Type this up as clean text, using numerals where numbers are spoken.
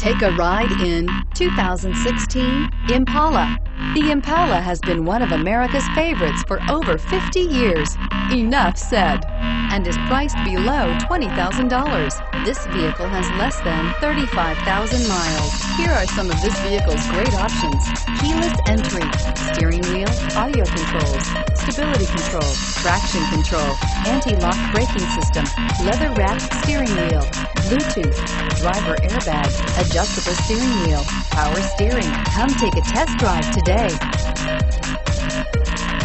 Take a ride in 2016 Impala. The Impala has been one of America's favorites for over 50 years. Enough said. And is priced below $20,000. This vehicle has less than 35,000 miles. Here are some of this vehicle's great options: keyless entry, steering wheel audio controls, stability control, traction control, anti-lock braking system, leather-wrapped steering wheel, Bluetooth, driver airbag, adjustable steering wheel, power steering. Come take a test drive today.